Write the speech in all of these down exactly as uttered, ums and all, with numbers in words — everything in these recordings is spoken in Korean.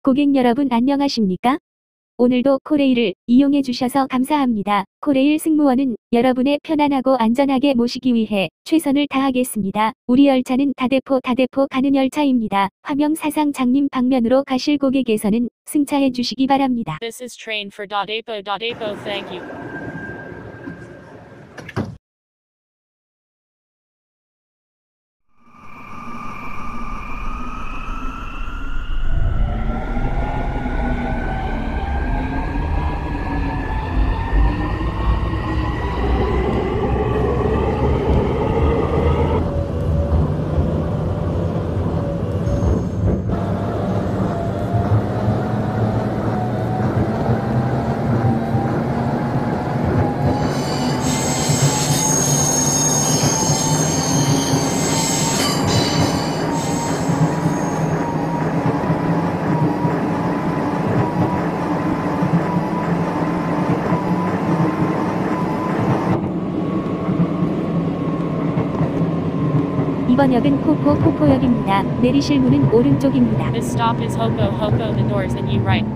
고객 여러분 안녕하십니까? 오늘도 코레일을 이용해 주셔서 감사합니다. 코레일 승무원은 여러분의 편안하고 안전하게 모시기 위해 최선을 다하겠습니다. 우리 열차는 다대포 다대포 가는 열차입니다. 화명 사상 장님 방면으로 가실 고객께서는 승차해 주시기 바랍니다. This is train for Dadepo Dadepo. Thank you. 이번 역은 포포 포포역입니다. 내리실 문은 오른쪽입니다. This stop is Hoko Hoko. The doors and you right.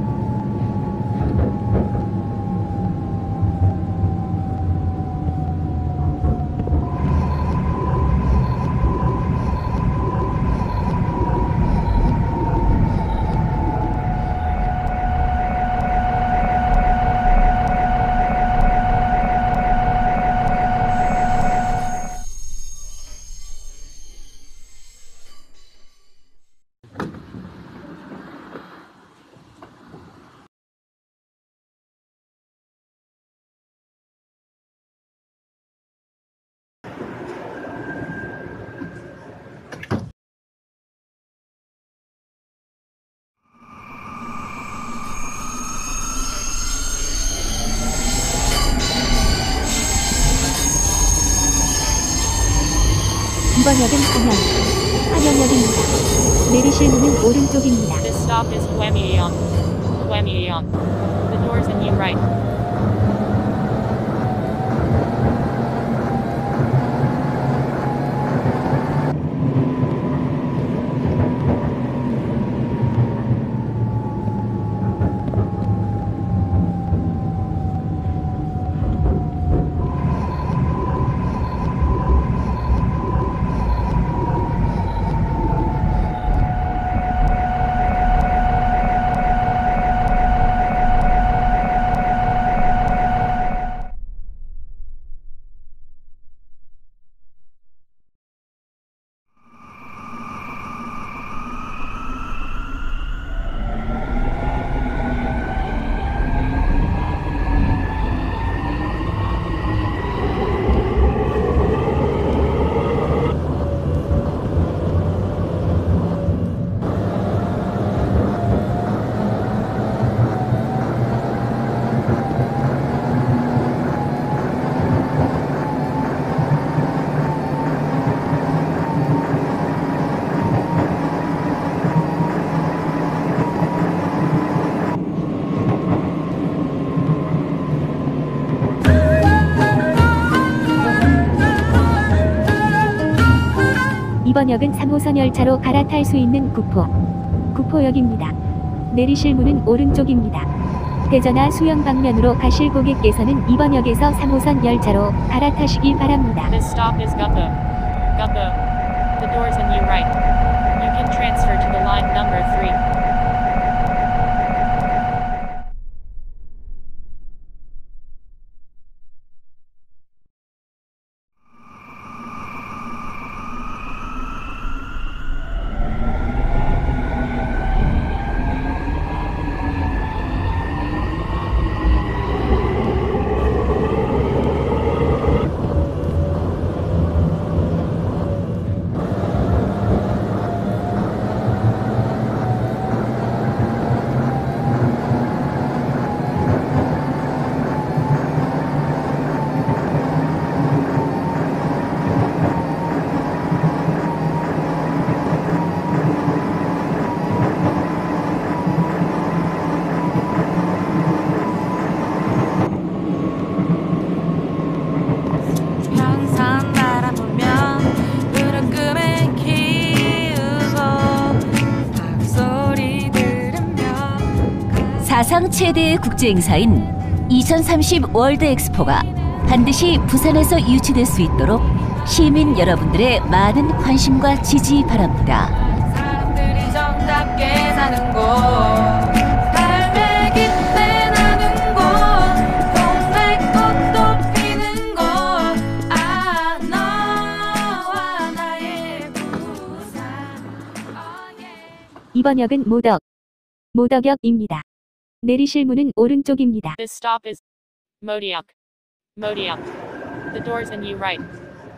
이번 역은 한영, 한영역입니다. 내리실 문은 오른쪽입니다. This stop is Huemyeon. Huemyeon. The doors and you right. 이번 역은 삼 호선 열차로 갈아탈 수 있는 구포, 구포역입니다. 내리실 문은 오른쪽입니다. 대전화 수영 방면으로 가실 고객께서는 이번 역에서 삼 호선 열차로 갈아타시기 바랍니다. This stop is Guppo. Guppo. The doors and you right. You can transfer to the line number three. 사상 최대의 국제 행사인 이천삼십 월드 엑스포가 반드시 부산에서 유치될 수 있도록 시민 여러분들의 많은 관심과 지지 바랍니다. 사람들이 정답게 사는 곳, 삶의 기대 나는 곳, 동네 꽃도 피는 곳, 아 너와 나의 부산. oh yeah. 이번 역은 모덕, 모덕역입니다. 내리실 문은 오른쪽입니다. This stop is Modiok. Modiok. The doors and you right.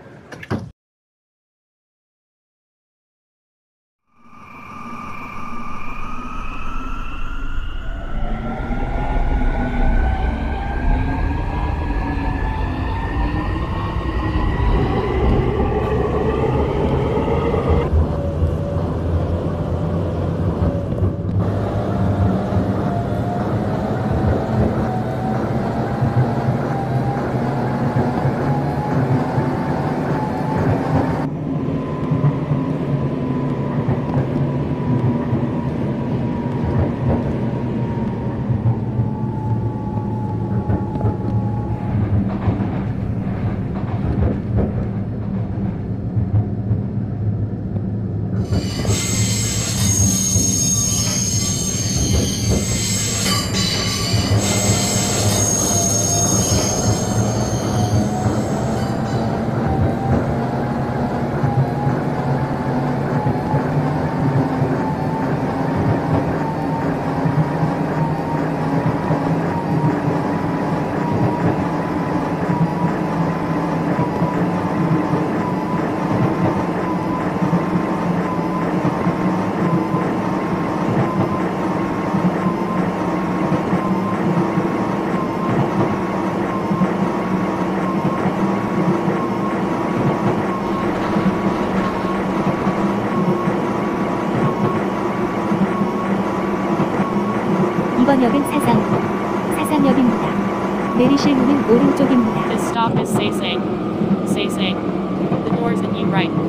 이번 역은 사상, 사상역입니다. 내리실 문은 오른쪽입니다. This stop is Saesang. Saesang. The doors and you right.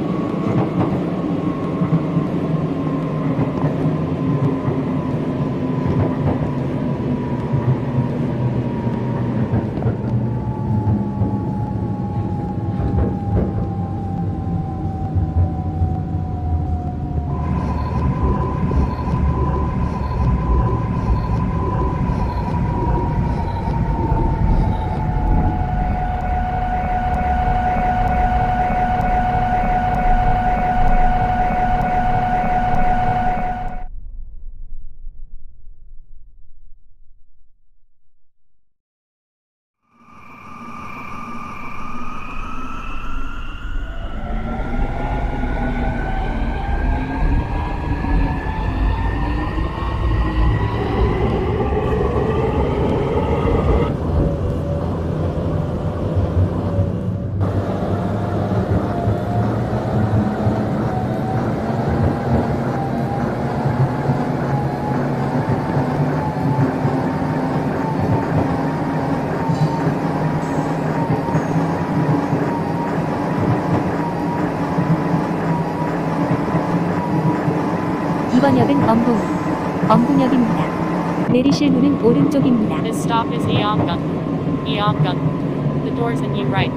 이번 역은 엄궁, 엄궁역입니다. 내리실 문은 오른쪽입니다. This stop is Eonggung. Eonggung. The doors and you right.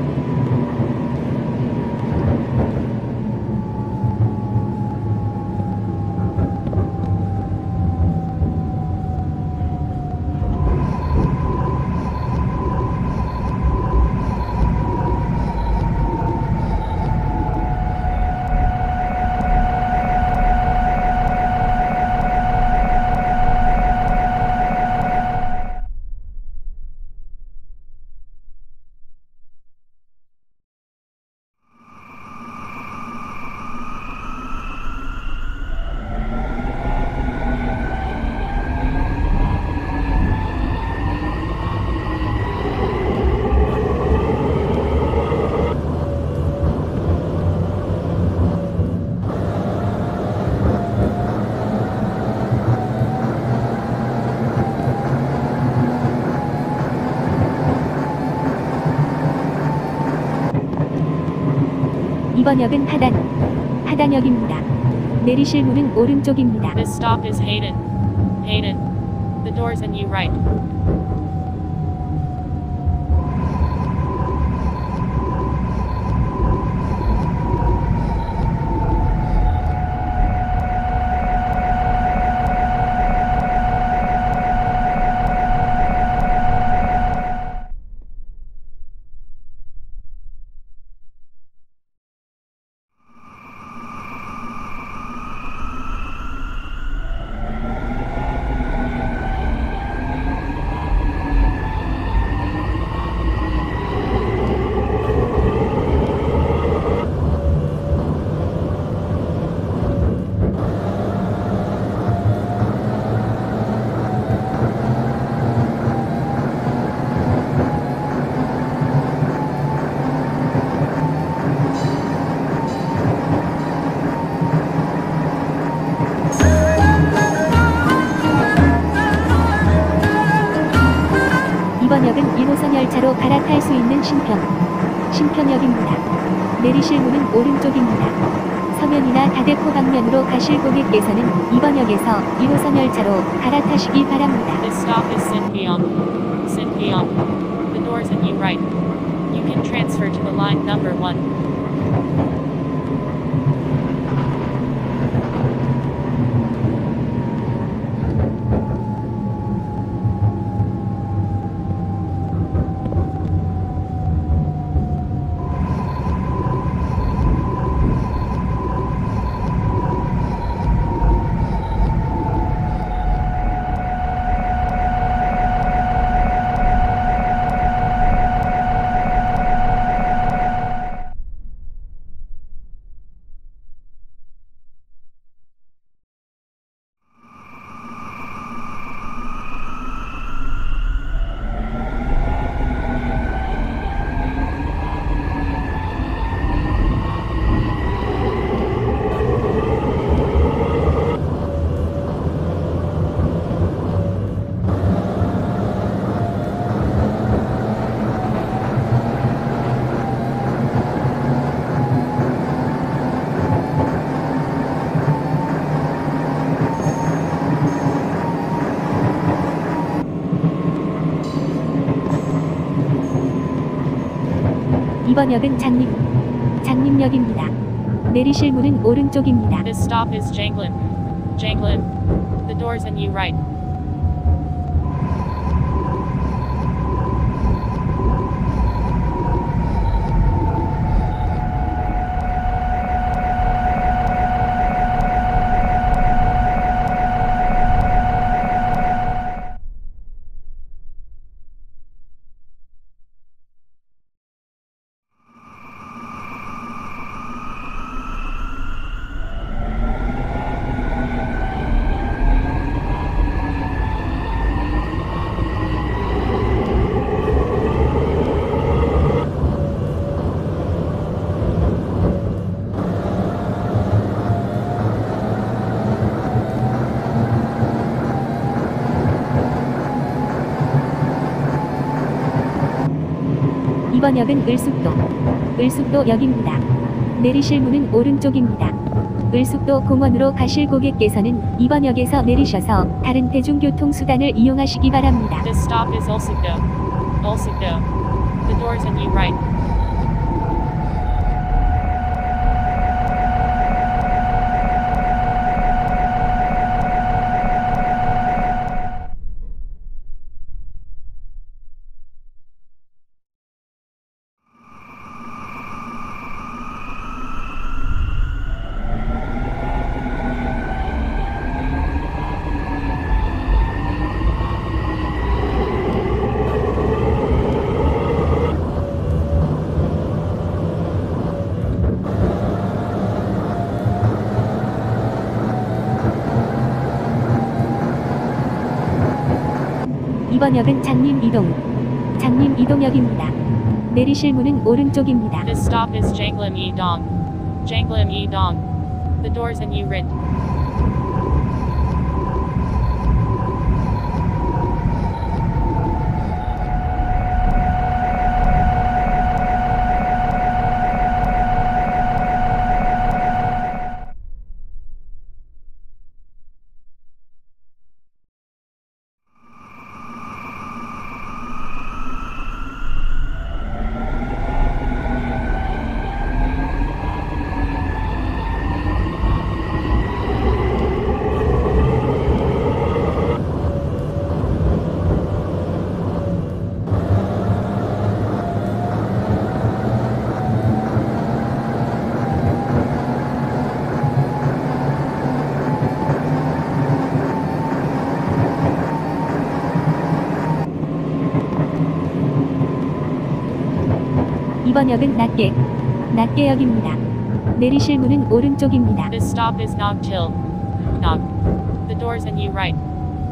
이번 역은 하단, 하단역입니다. 내리실 문은 오른쪽입니다. This stop is Hayden. Hayden. doors and you right. 이번 역은 일 호선 열차로 갈아탈 수 있는 신평, 신평역입니다. 내리실 문은 오른쪽입니다. 서면이나 다대포 방면으로 가실 고객께서는 이번 역에서 일 호선 열차로 갈아타시기 바랍니다. This stop is Sinpyeong. Sinpyeong. The doors and you right. You can transfer to the line number one. 이번 역은 장림, 장림역입니다. 내리실 문은 오른쪽입니다. This stop is Janglin. Janglin. The doors and you right. 이번 역은 을숙도, 을숙도역입니다. 내리실 문은 오른쪽입니다. 을숙도 공원으로 가실 고객께서는 이번 역에서 내리셔서 다른 대중교통수단을 이용하시기 바랍니다. This stop is Ulsukdo. Ulsukdo. The doors and you right. 이번 역은 장림이동, 장림이동역입니다. 내리실 문은 오른쪽입니다. This stop is Janglim E Dong. Janglim E Dong. The doors and you rid. 이번 역은 낮게, 낮게역입니다. 내리실 문은 오른쪽입니다. This stop is Nogtil. Nog. The doors and you right.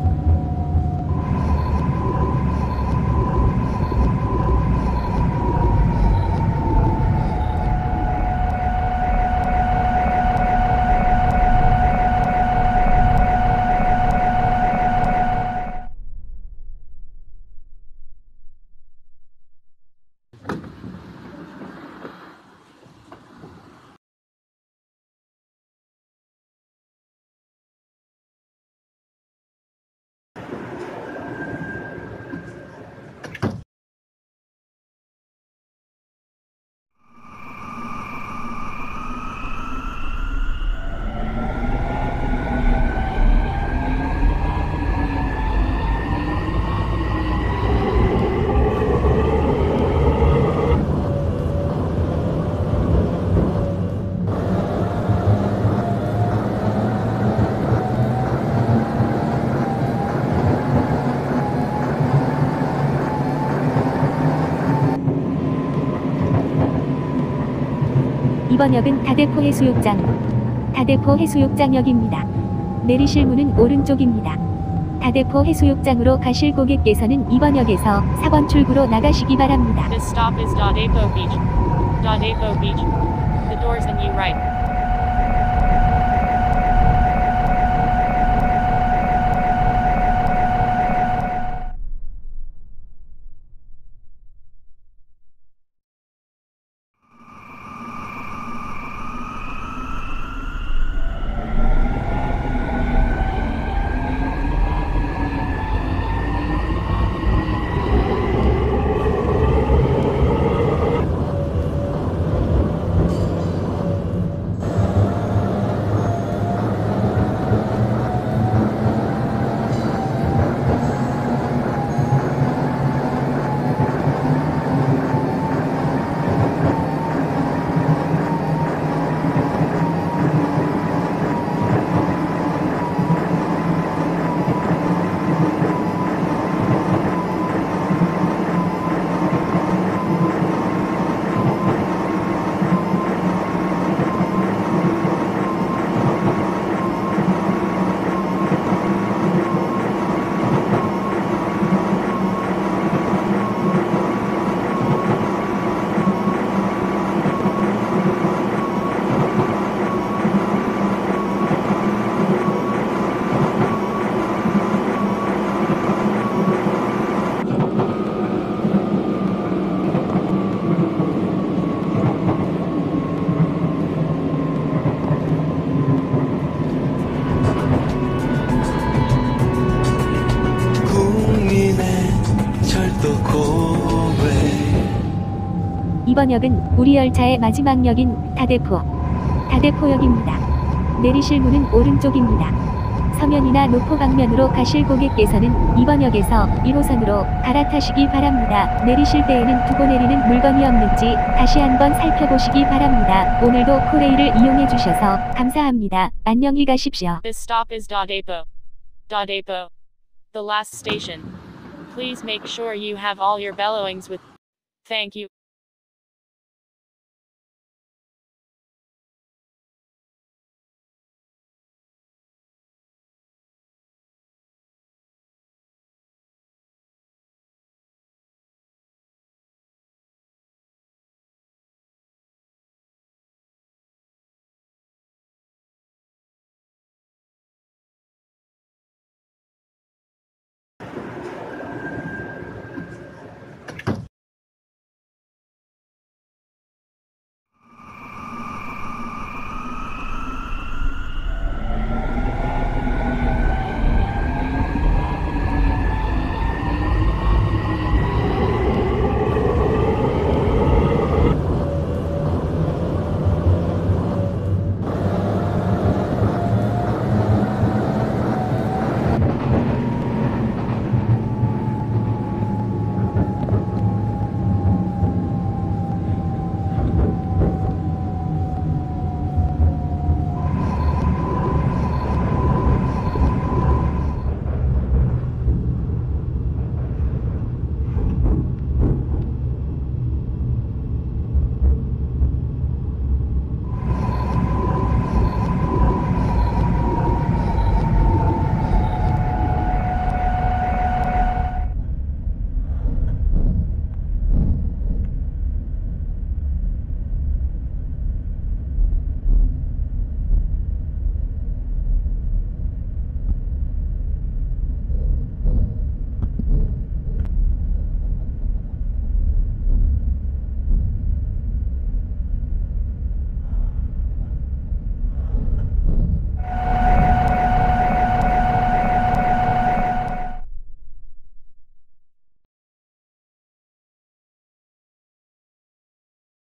이번 역은 다대포 해수욕장, 다대포 해수욕장역입니다. 내리실 문은 오른쪽입니다. 다대포 해수욕장으로 가실 고객께서는 이번 역에서 사 번 출구로 나가시기 바랍니다. This stop is Dadepo Beach. Dadepo Beach. The doors and you right. 이번 역은 우리 열차의 마지막 역인 다대포, 다대포역입니다. 내리실 문은 오른쪽입니다. 서면이나 노포 방면으로 가실 고객께서는 이번 역에서 일 호선으로 갈아타시기 바랍니다. 내리실 때에는 두고 내리는 물건이 없는지 다시 한번 살펴보시기 바랍니다. 오늘도 코레일을 이용해 주셔서 감사합니다. 안녕히 가십시오. This stop is Dadepo. Dadepo. The last station. Please make sure you have all your belongings with. Thank you.